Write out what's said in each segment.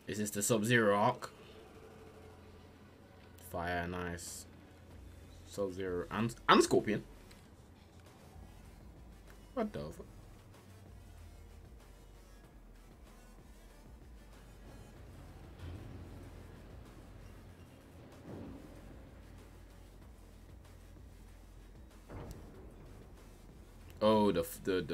Is this the Sub-Zero arc? Fire, nice. Sub-Zero and Scorpion. What the fuck? Oh, the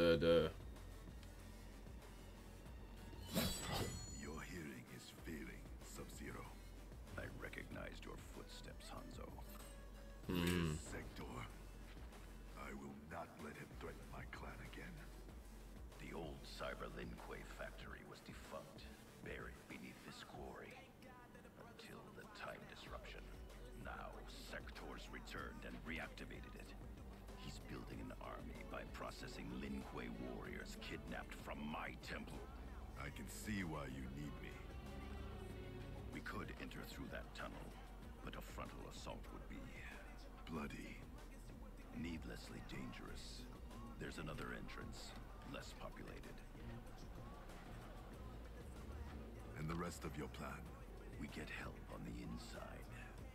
Your hearing is failing, Sub-Zero. I recognized your footsteps, Hanzo. Sector. I will not let him threaten my clan again. The old Cyber Linquay factory was defunct, buried beneath this quarry. Until the time disruption. Now, Sector's returned and reactivated it. He's building an army by processing Linquay warriors kidnapped from my temple. I can see why you need me. We could enter through that tunnel, but a frontal assault would be bloody, needlessly dangerous. There's another entrance, less populated. And the rest of your plan? We get help on the inside.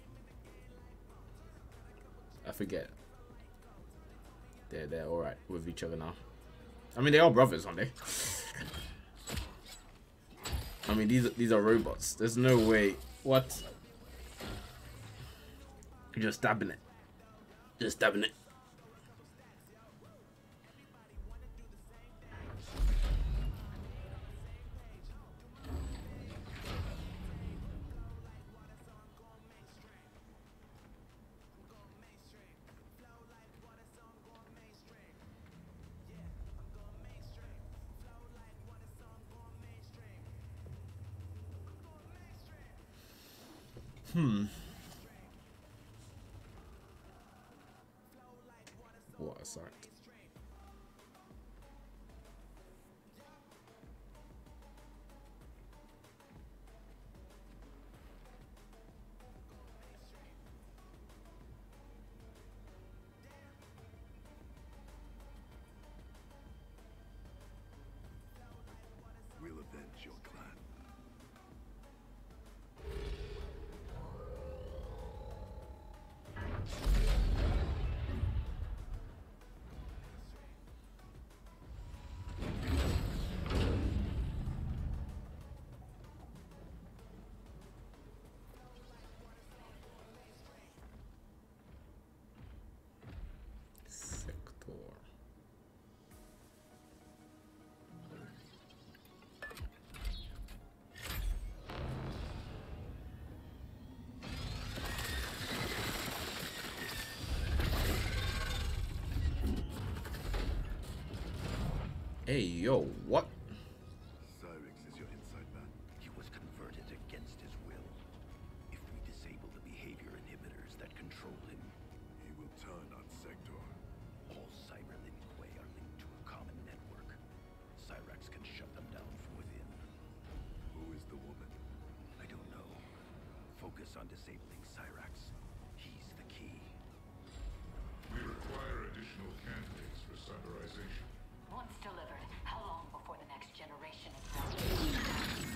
I forget. They're all right with each other now. I mean, they are brothers, aren't they? I mean, these are robots. There's no way. What? You're just stabbing it. Just stabbing it. What a sight. We'll avenge your clan. Hey, yo, what? Cyrix is your inside man. He was converted against his will. If we disable the behavior inhibitors that control him, he will turn on Sector. All Cyber Linquay are linked to a common network. Cyrax can shut them down from within. Who is the woman? I don't know. Focus on disabling Cyrax. He's the key. We require additional candidates for cyberization. Once delivered, how long before the next generation is done?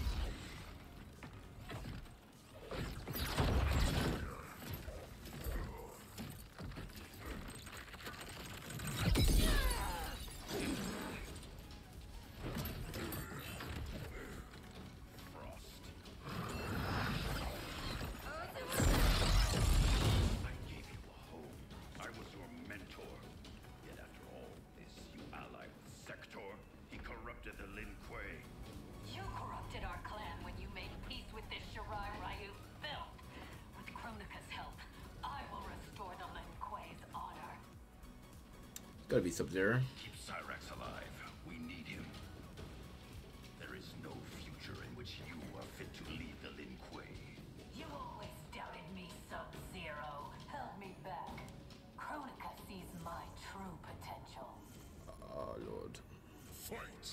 Gotta be Sub-Zero. Keep Cyrax alive. We need him. There is no future in which you are fit to lead the Linquay. You always doubted me, Sub-Zero. Held me back. Kronika sees my true potential. Oh, Lord. Fight!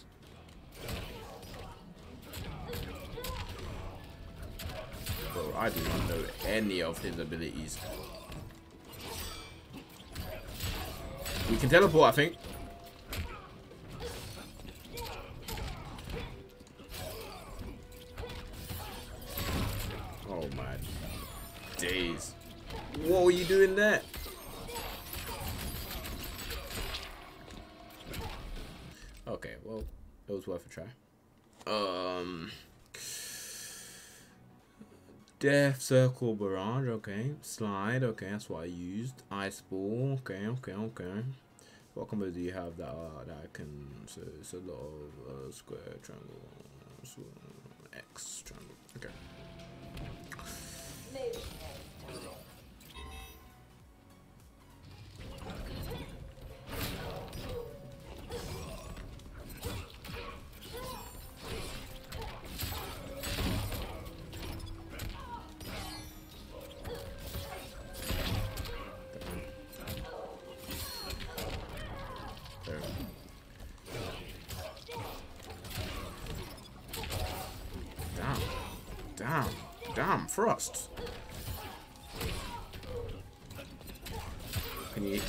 Bro, I do not know any of his abilities. We can teleport, I think. my days. What were you doing there? Okay, well, it was worth a try. Death Circle Barrage, okay. Slide, okay, that's what I used. Ice Ball, okay. What combos do you have that I can? So it's a lot of square, triangle, X, triangle. Okay. Damn, Frost. Can you...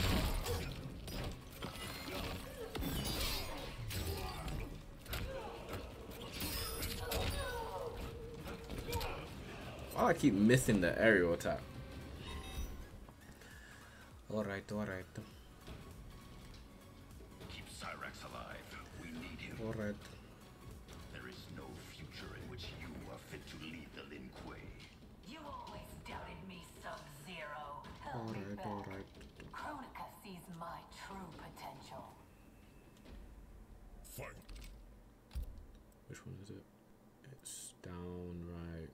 I keep missing the aerial attack. Alright. Keep Cyrax alive. We need him. Alright. There is no future in which you are fit to lead the Lin Kuei. You always doubted me, Sub-Zero. Help me back. Alright. Kronika sees my true potential. Fight. Which one is it? It's down right.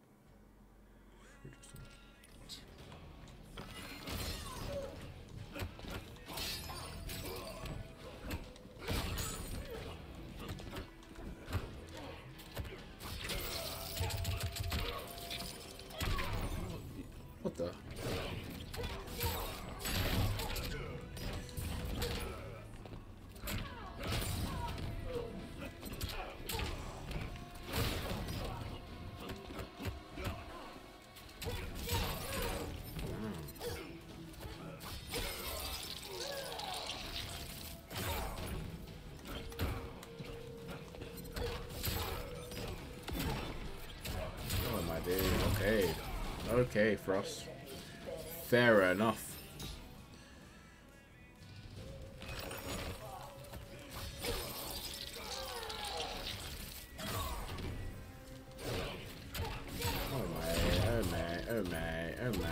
What the? Oh my days. Okay, Frost. Fair enough. Oh my.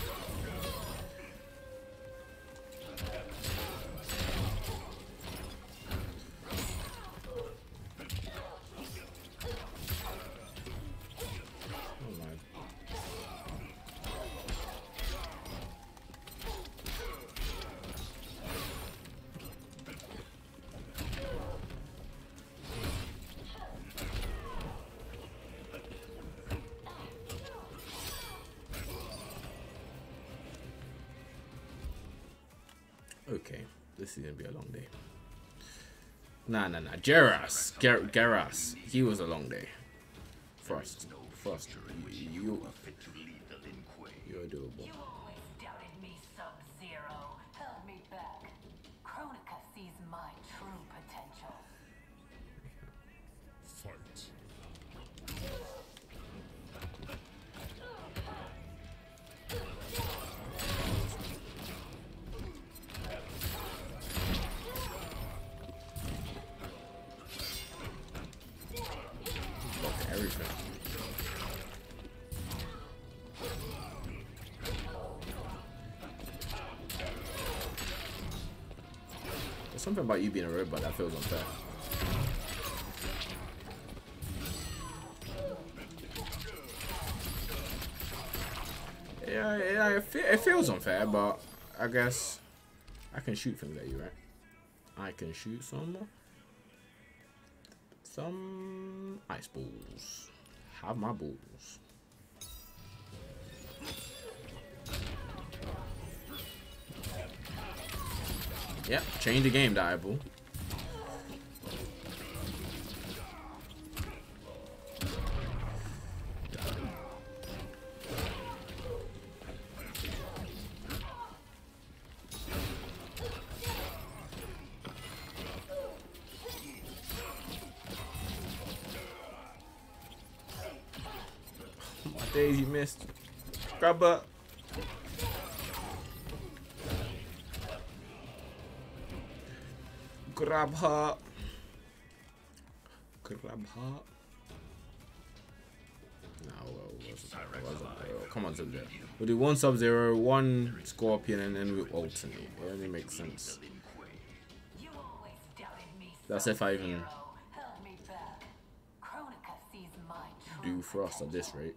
Okay, this is gonna be a long day. Nah. Geras. He was a long day. Frost. You're doable. You always doubted me, Sub-Zero. Held me back. Kronika sees my true potential. Fight. Everything. There's something about you being a robot that feels unfair. Yeah, it feels unfair, but I guess I can shoot things at you, right? I can shoot some ice balls. Have my balls. Yep, change the game, Diable. Daisy missed. Grab her. Grab her. Grab her. Come on, Sub-Zero. We'll do one Sub-Zero, one Scorpion, and then we'll alternate. It only makes sense. That's if I even do Frost at this rate.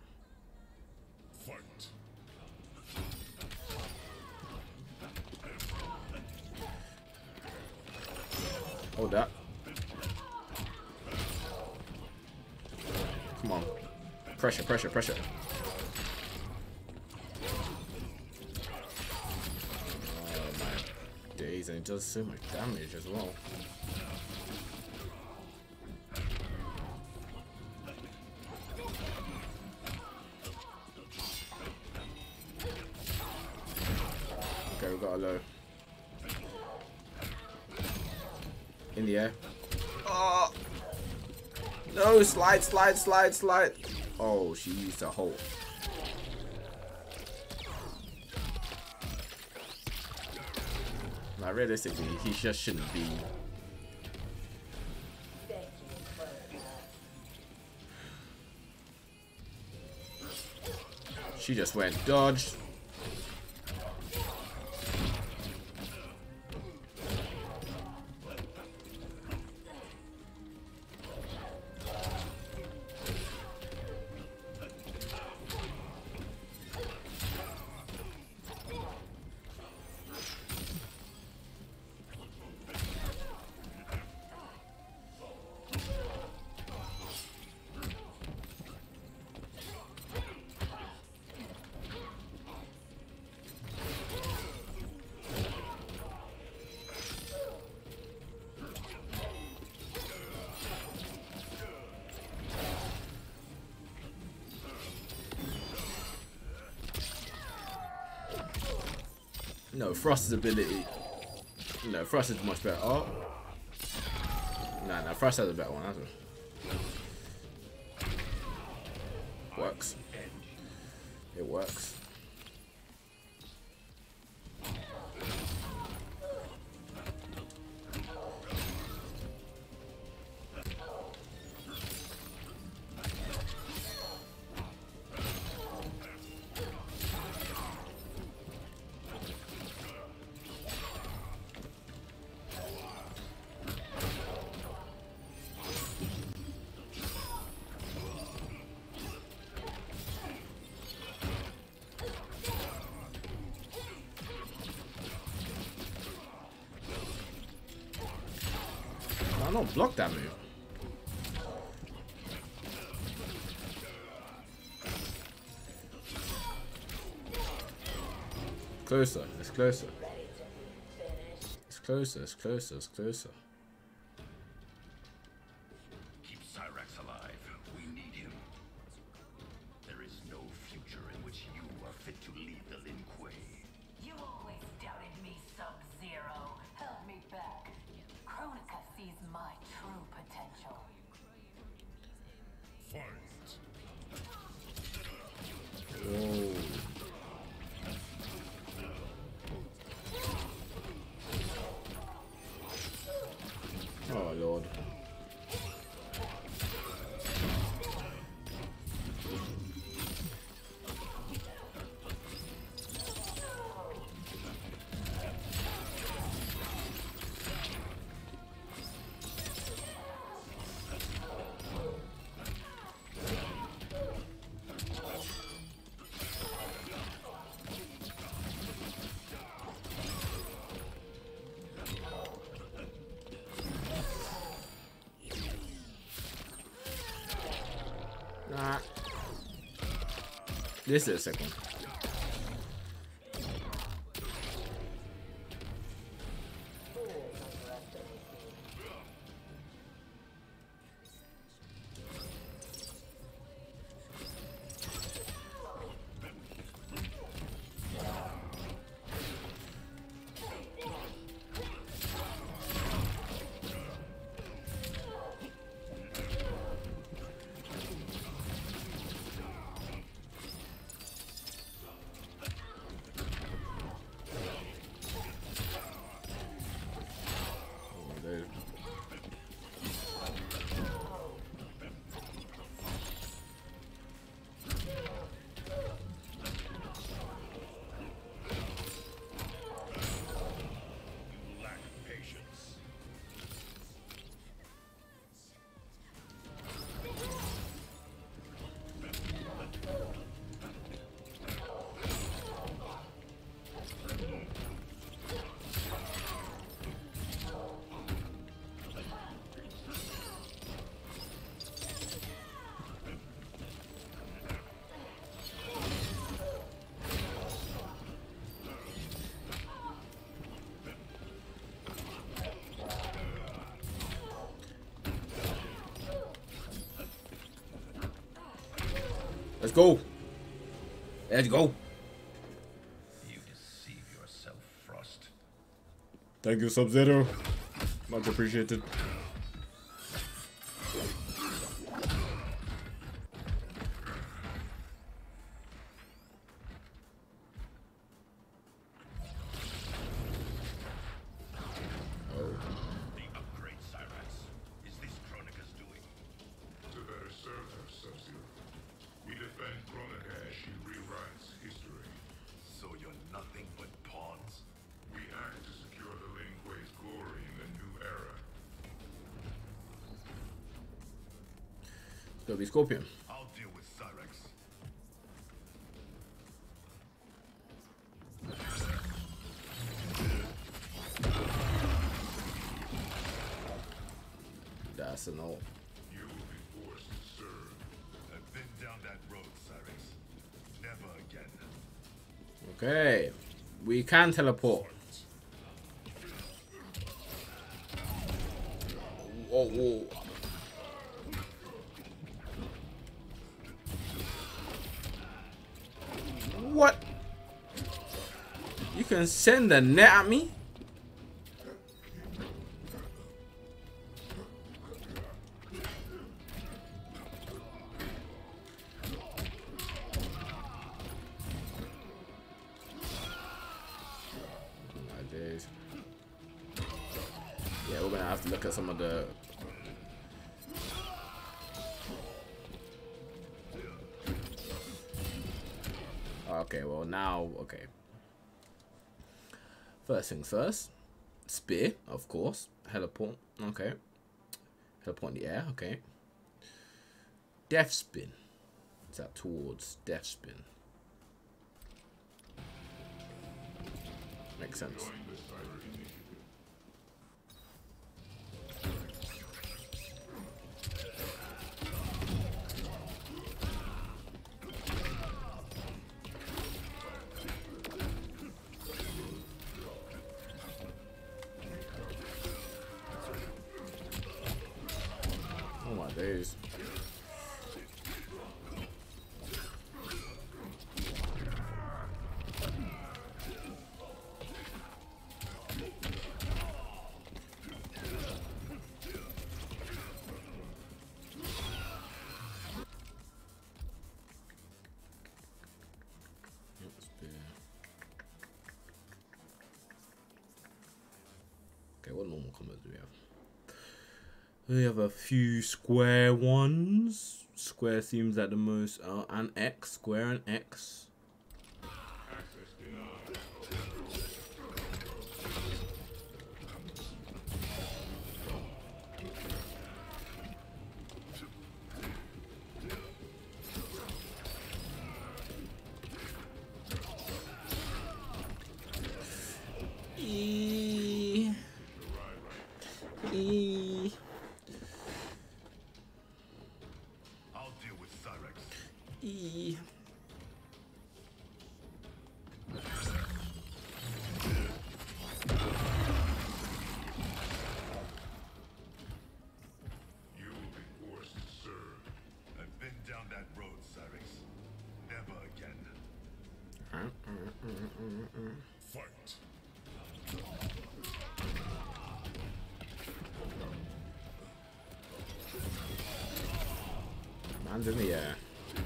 Fight. Hold that. Come on. Pressure, pressure, pressure. Oh my days, and it does so much damage as well. Okay, we got a low. In the air. Oh! No, slide, slide, slide, slide. Oh, she used a hole. Now, realistically, he just shouldn't be. She just went dodge. No, Frost's ability. No, Frost is much better. Oh. Nah, Frost has a better one. That's it. Works. It works. I don't block that move. Closer, it's closer. It's closer, it's closer, it's closer. Keep Cyrax alive. We need him. There is no future in which you are fit to lead the Lin Kuei. You always doubted me, Sub-Zero. Help me back. Kronika sees my true potential. Fight. Whoa. Oh Lord. Nah. This is a second. Let's go. Let's go. You deceive yourself, Frost. Thank you, Sub-Zero. Much appreciated. The upgrade, Cyrax. Is this Kronika's doing? To better serve her, Sub-Zero. We defend Kronika as she rewrites history. So you're nothing but pawns? We act to secure the Lin Kuei's glory in the new era. Go be Scorpion. I'll deal with Cyrax. That's an ult. You will be forced to serve. I've been down that road, Cyrax. Never again. Okay. We can teleport. Whoa, whoa. What? You can send the net at me? My days. Yeah, we're gonna have to look at some of the okay, well now, okay. First things first. Spear, of course. Heliport, okay. Heliport in the air, okay. Death spin. Is that towards death spin? Makes sense. Oh my days. Okay, what normal combos do we have? We have a few square ones. Square seems like the most. And X. Square and X. E. E. I'll deal with Cyrax. E. You will be forced to serve. I've been down that road, Cyrax. Never again. Fight. Man's in the air.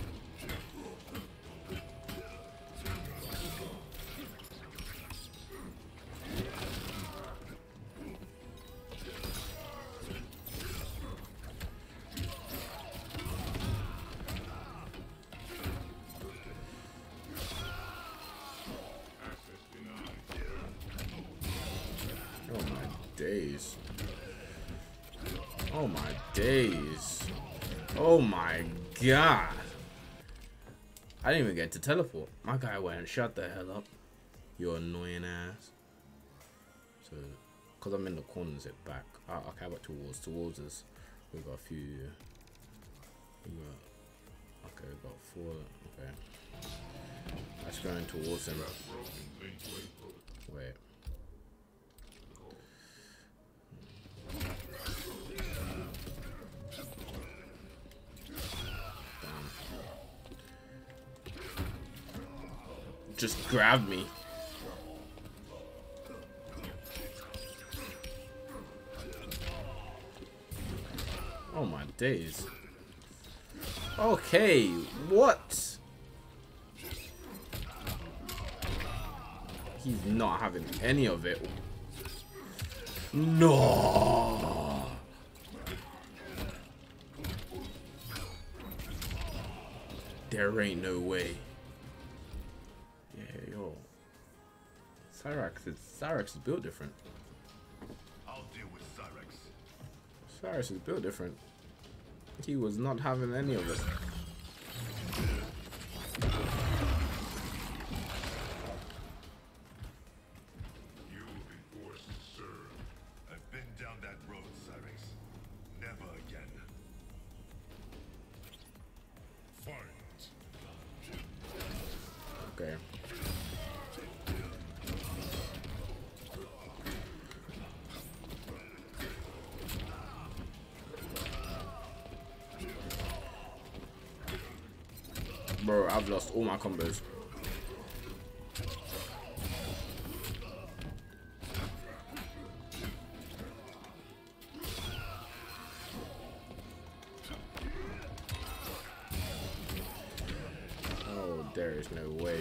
Oh my days. Oh my days. Oh my god. I didn't even get to teleport. My guy went and shut the hell up. You annoying ass. So, because I'm in the corners, it back. Oh, okay, I got towards. Towards us. We got a few. We got. Okay, we got 4. Okay. That's going towards him. Wait. just grabbed me. Oh my days. Okay, what? He's not having any of it. No. There ain't no way. Yeah, yo. Cyrax is built different. I'll deal with Cyrex. Cyrus is built different. He was not having any of it. You will be forced to serve. I've been down that road, Cyrex. Never again. Fight. Okay. Bro, I've lost all my combos. Oh, there is no way.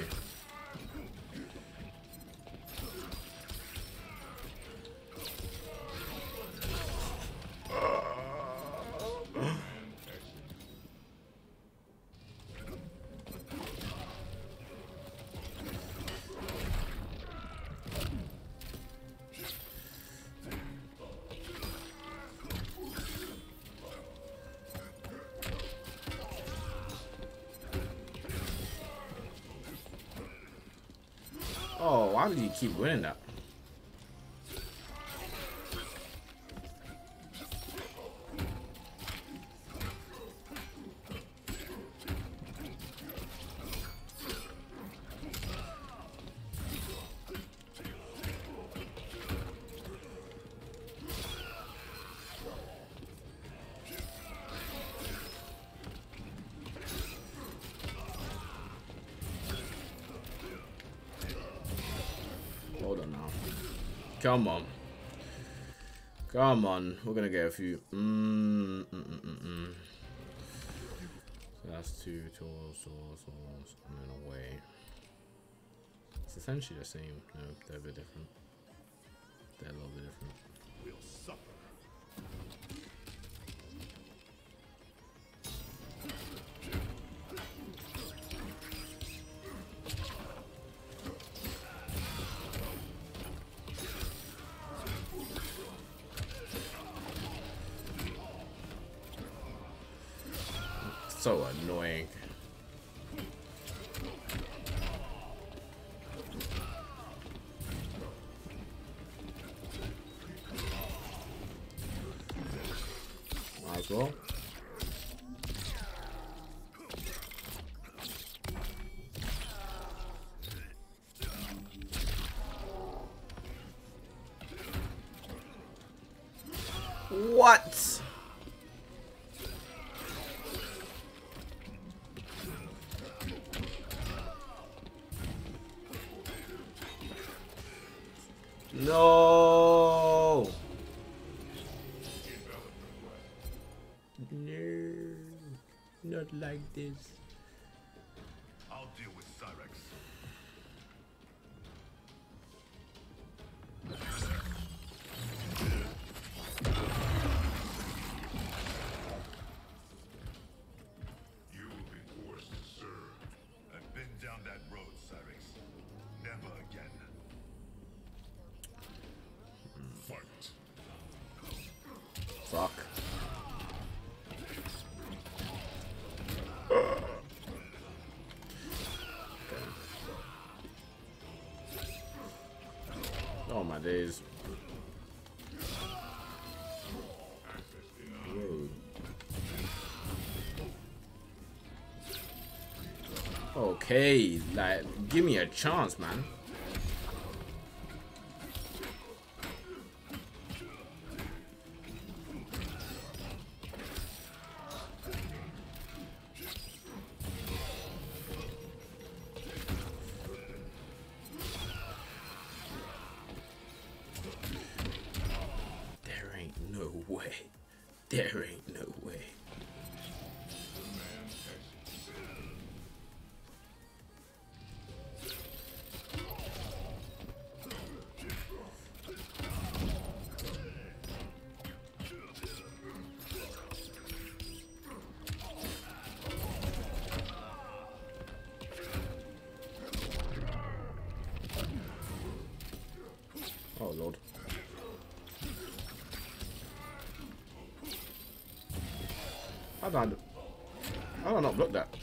Oh, why did you keep winning that? Hold on now. Come on. Come on. We're gonna get a few. So that's two tools, and then away. It's essentially the same. No, they're a bit different. They're a little bit different. We'll suffer. So annoying. Might as well. What? No. No. Not like this. I'll deal with Cyrex. You will be forced to serve. I've been down that road, Cyrex. Never again. Fight. Fuck. Oh my days. Whoa. Okay, like, give me a chance, man. There ain't no way. Oh Lord. How did I not block that?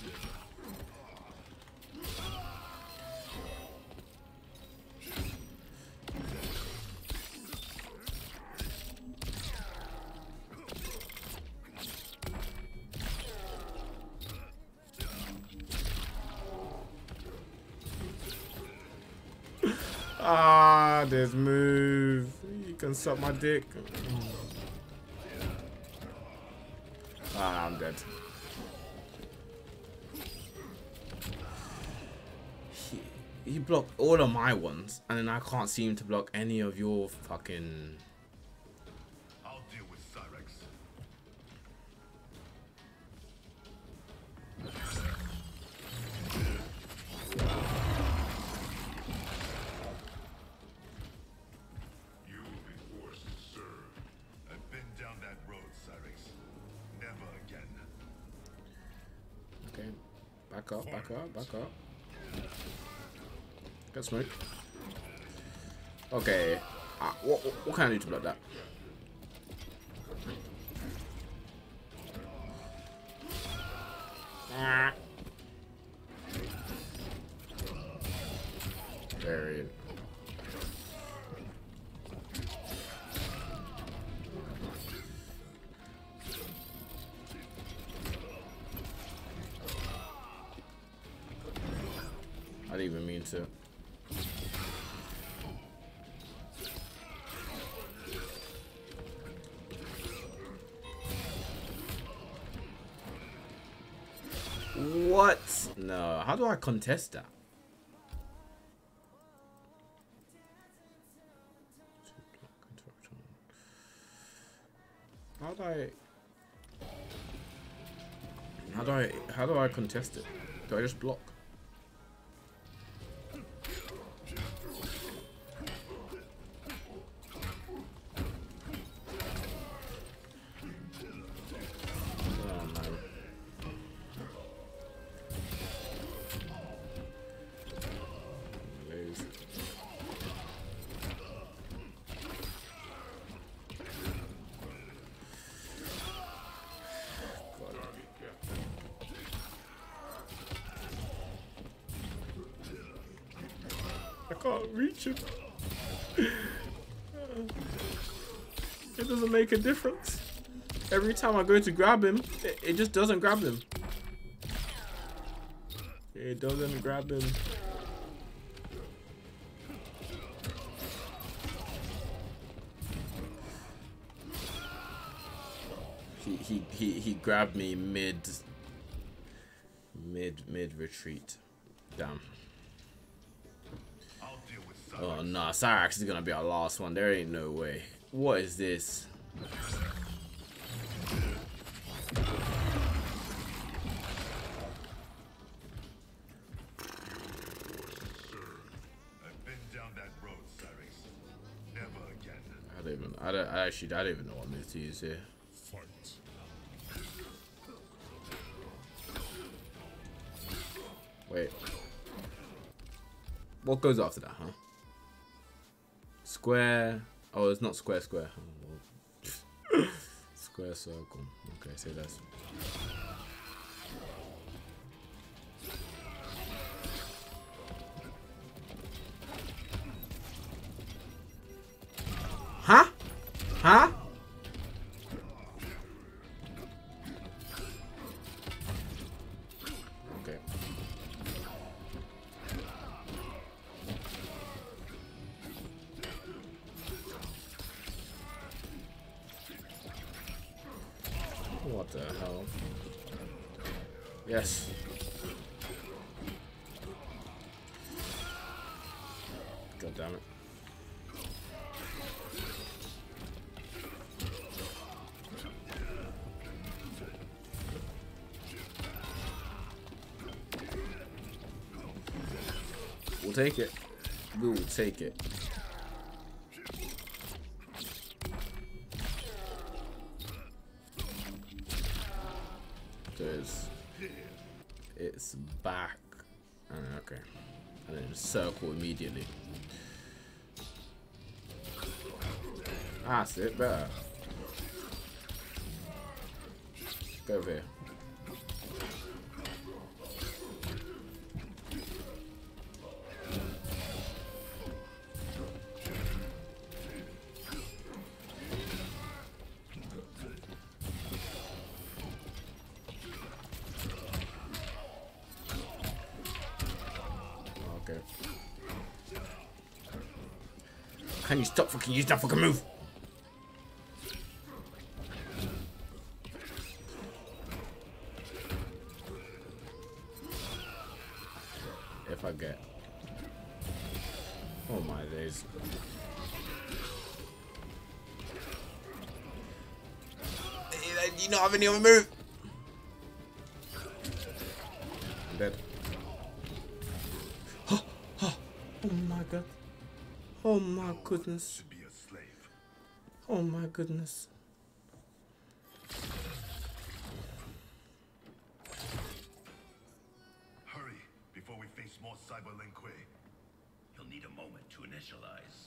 Ah, this move. You can suck my dick. Ah, I'm dead. He blocked all of my ones, and then I can't seem to block any of your fucking... I'll deal with Cyrex. You will be forced to serve. I've been down that road, Cyrex. Never again. Okay, back up, back up, back up. Get smoke. Okay, what can I do to block that? Very. I didn't even mean to. What? No. How do I contest that? How do I contest it? Do I just block? I can't reach him. It doesn't make a difference. Every time I go to grab him, it just doesn't grab him. It doesn't grab him. He grabbed me mid retreat. Damn. Oh no, Cyrax is gonna be our last one. There ain't no way. What is this? I've been down that road, Cyrex. Never again. I don't even know what move to use here. Fight. Wait. What goes after that, huh? Square. Oh, it's not square. Oh, well. Square circle. Okay, say that's. Huh? Huh? Okay. What the hell? Yes. God damn it. We'll take it. We will take it. Because it's back. Okay. And then circle immediately. That's it, better. Go over here. Okay. Can you stop fucking using that fucking move? If I get, oh my days. You don't have any other move. I'm dead. Oh my god. Oh my goodness. To be a slave. Oh my goodness. Hurry before we face more cyber Linque. You'll need a moment to initialize.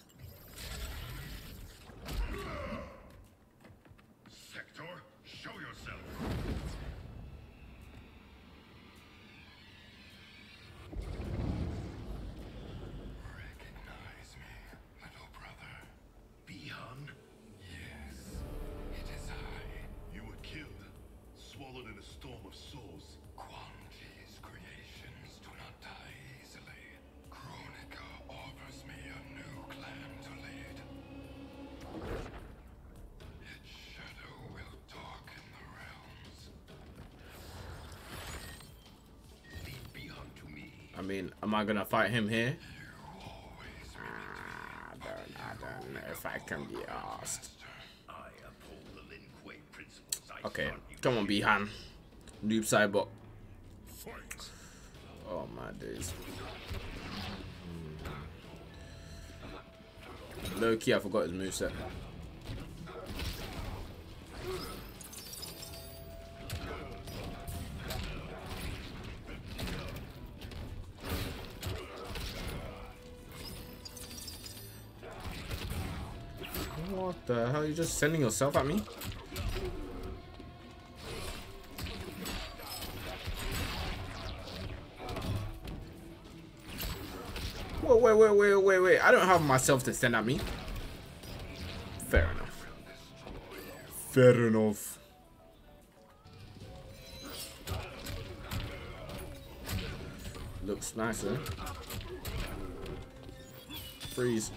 Sector, show yourself. Recognize me, little brother. Bihan? Yes, it is I. You were killed, swallowed in a storm of souls. Quan Chi's creations do not die easily. Kronika offers me a new clan to lead. Its shadow will darken the realms. Lead Bihan to me. I mean, am I gonna fight him here? You always I don't know if I can be asked. I uphold the Linque principles I Okay, taught you. come on, Bihan. Noob Cybot. Fight. Oh my days. Low key, I forgot his moveset. What the hell? Are you just sending yourself at me? Whoa, wait. I don't have myself to send at me. Fair enough. Fair enough. Looks nice, eh? Freeze.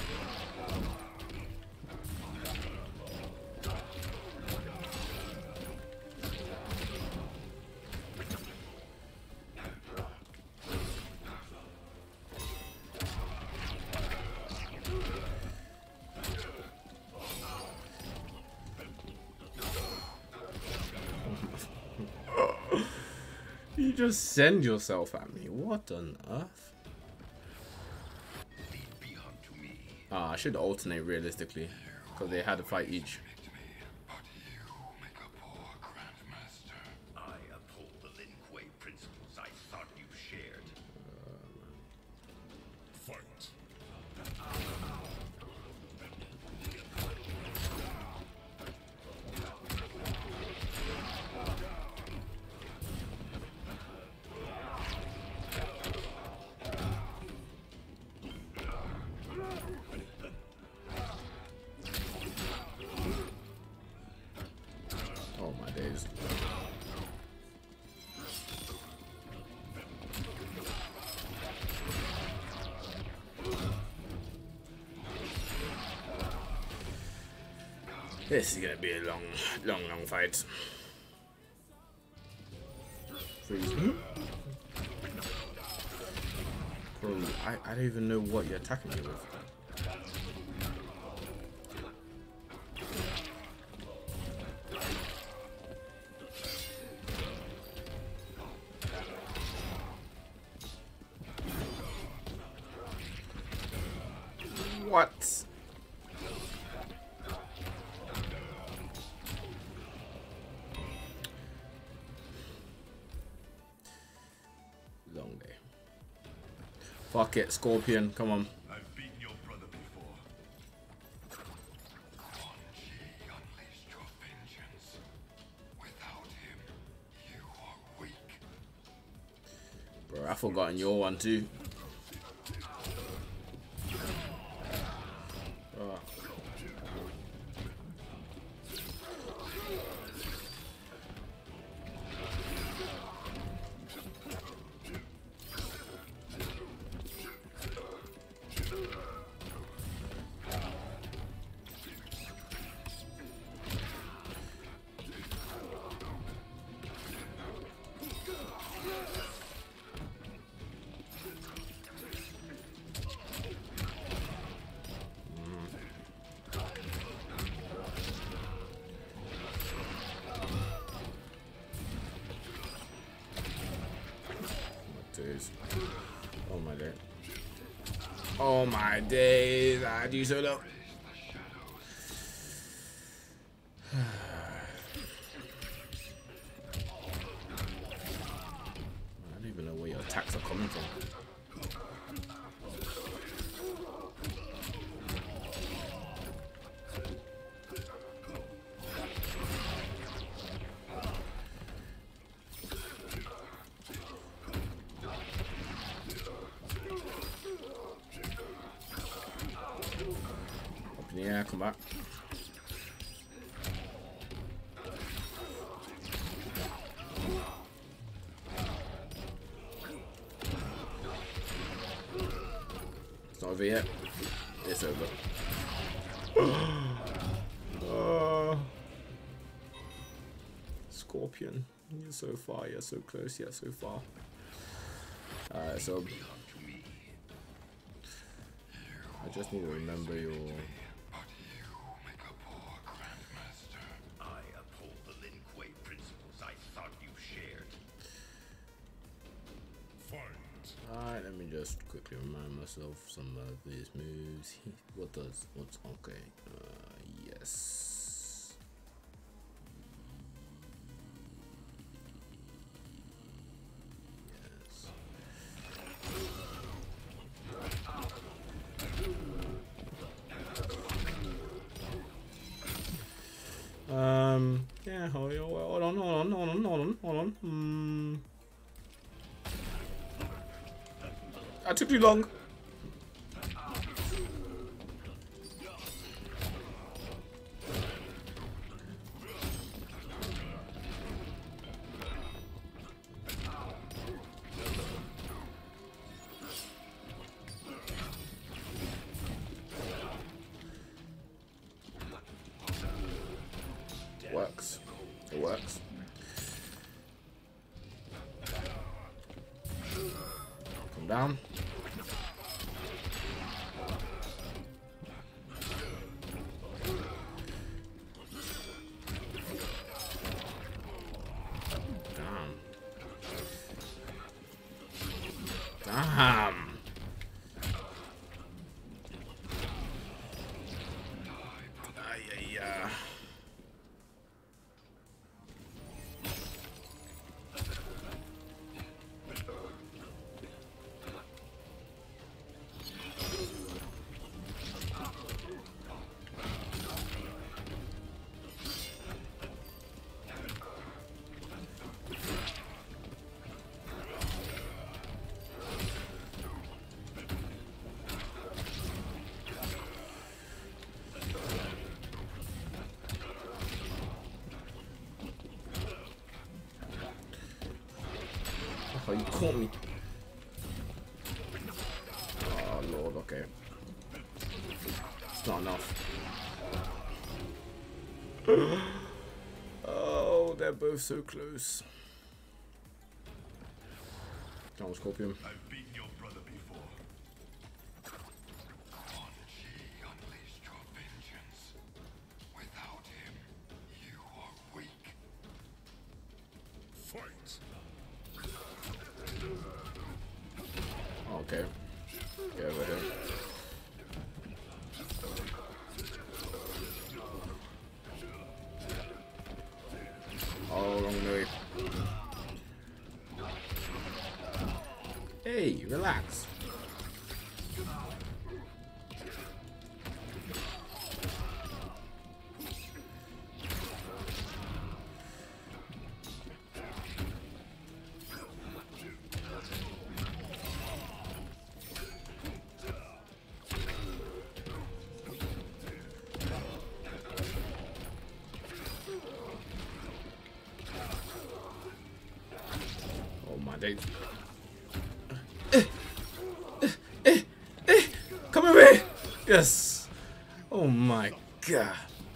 You just send yourself at me. What on earth? Lead Bihan to me. Ah, I should alternate realistically, because they had to fight each. But you make a poor grandmaster. I uphold the Linque principles I thought you shared. Fight. Oh my days. This is gonna be a long fight. Freeze. Bro, I don't even know what you're attacking me with. What? Long day. Fuck it, Scorpion, come on. I've beaten your brother before. Quan Chi unleashed your vengeance. Without him, you are weak. Bro, I've forgotten your one too. Oh my god. Oh my days, I do so low. I don't even know where your attacks are coming from. Yeah, come back. It's not over yet. It's over. Scorpion. You're so far, you're so close, yet so far. Alright, so I just need to remember your Alright, let me just quickly remind myself some of these moves. What's okay? Yes. Yes. Yeah, hold on. That took too long. Works. It works. Come down. Damn. Oh, you caught me. Oh, Lord, okay. It's not enough. Oh, they're both so close. Come on, Scorpion. I've beaten your brother before. Quan Chi unleashed your vengeance. Without him, you are weak. Fight! Okay. Get over here. Hey, relax. Oh my days. Come over here! Yes! Oh my god.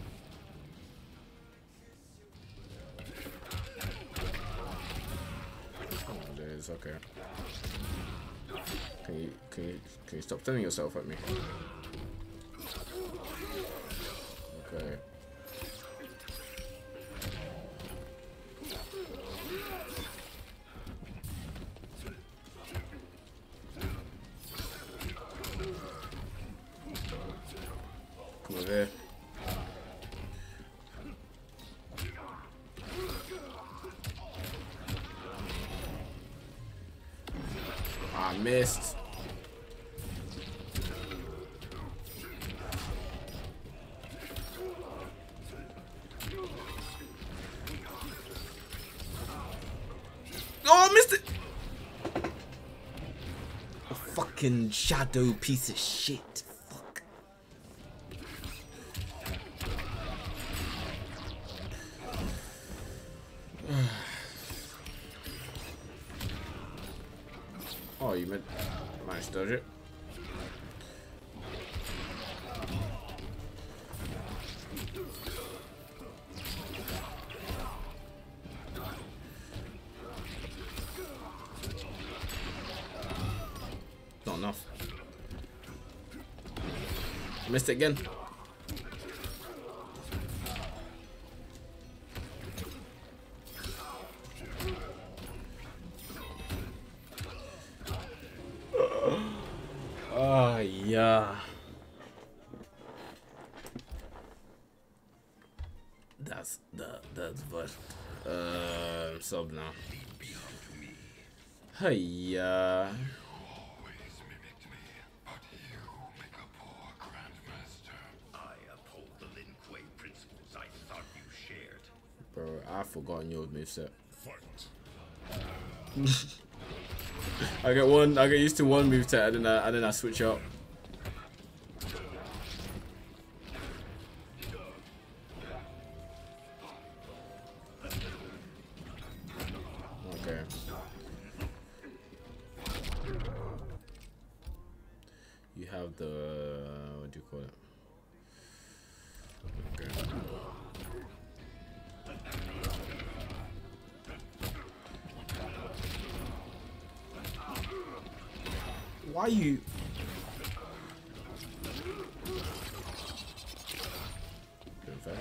Oh days, okay. Can you stop throwing yourself at me? Okay. Come over here. I missed. Oh, I missed it. A fucking shadow piece of shit. Fuck. Oh, you managed to dodge it. Not enough. Missed it again. Oh yeah. That's what. Sub now. Hey Always mimicked me, but you make a poor grandmaster. I uphold the Lin Kuei principles I thought you shared. Bro, I've forgotten your moveset. Fight. I get used to one moveset and then I switch up. Okay. You have the what do you call it? Okay. Why are you? In fact.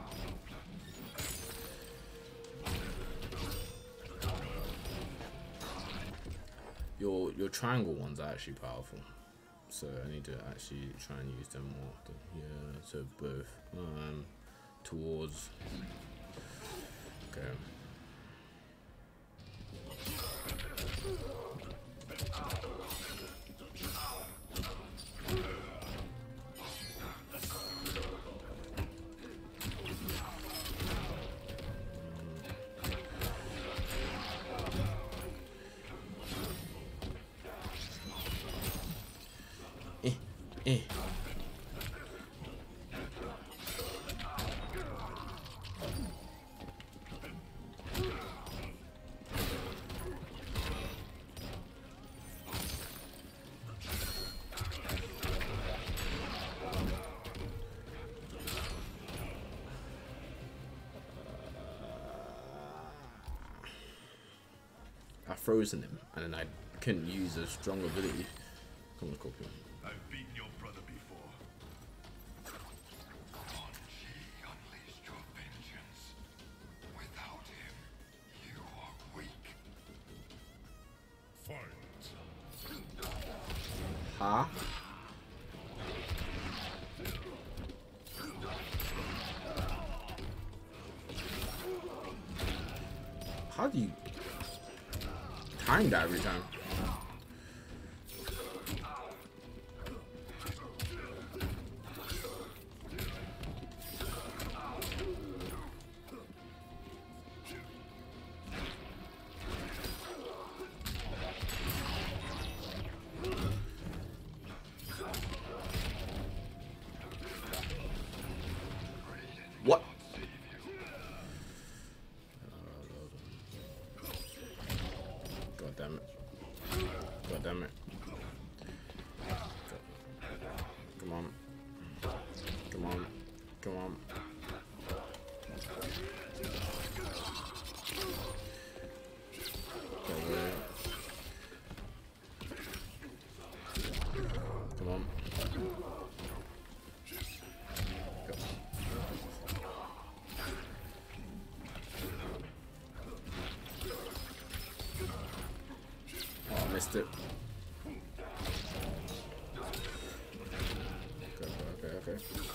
Your triangle ones are actually powerful, so I need to actually try and use them more often. Yeah, so both towards. Okay. I frozen him, and then I couldn't use a strong ability. Come on, Scorpion. I've beaten your brother before. Quan Chi unleashed your vengeance. Without him, you are weak. Fight. Huh? How do you time that every time? damn it. God damn it. Come on. Come on. Come on. Come on. Oh, I missed it. Okay.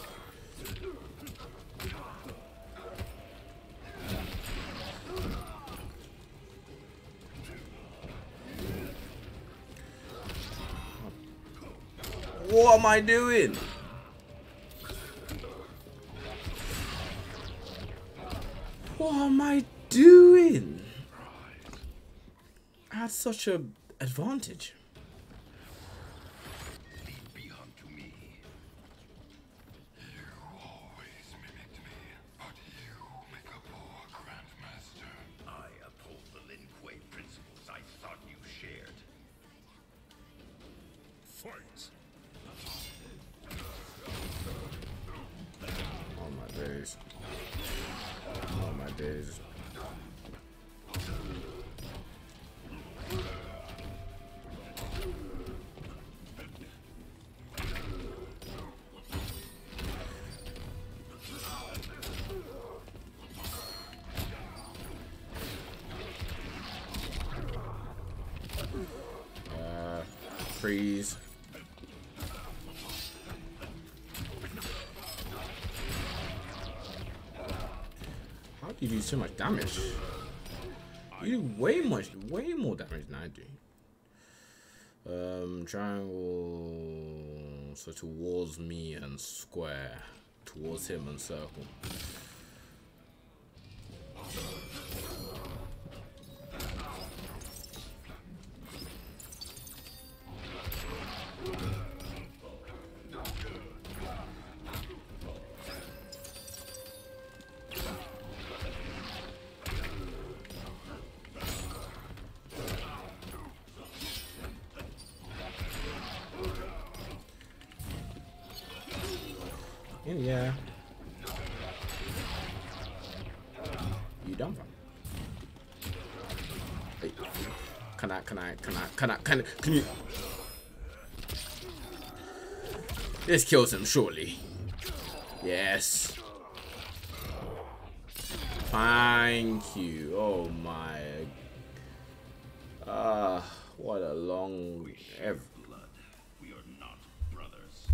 What am I doing? What am I doing? I had such a advantage. Be unto me. You always mimicked me, but you make a poor grandmaster. I uphold the Lin Kuei principles I thought you shared. Fight! Oh my days. Oh my days. Freeze. How do you do so much damage? You do way more damage than I do. Triangle. So towards me and square. Towards him and circle. Yeah. You done, fam? Hey. Can you? This kills him, surely. Yes. Thank you. Oh my. What a long. Blood. We are not brothers.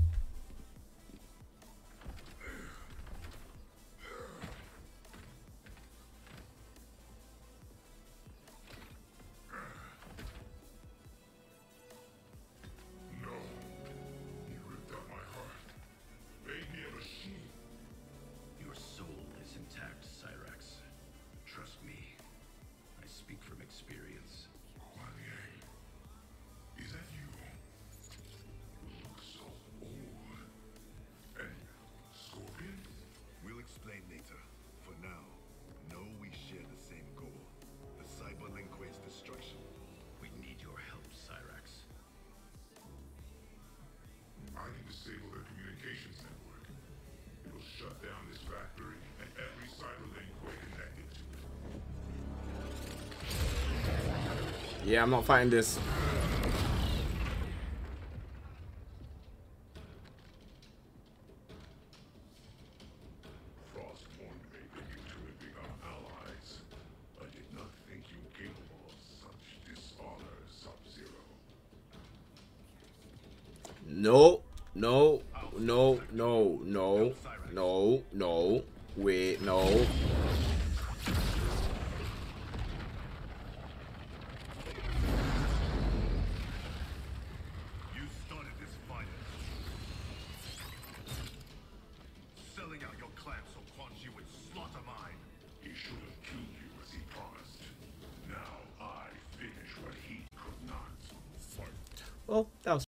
No. You ripped out my heart. Made me a machine. Your soul is intact, Cyrax. Trust me. I speak from experience. Huan Yang. Is that you? You look so old. And Scorpion? We'll explain later. For now, know we share the same goal. The Cyber Lin Kuei's destruction. We need your help, Cyrax. I can disable their communications network. It'll shut down this factory and every cyber link connected to it. Yeah, I'm not fighting this. Frost warned me that you two had become allies. I did not think you capable of such dishonor, Sub-Zero. No. Wait, no. You started this violence. Selling out your clan so Quan Chi would slaughter mine. He should have killed you as he promised. Now I finish what he could not. Fight. Well, that was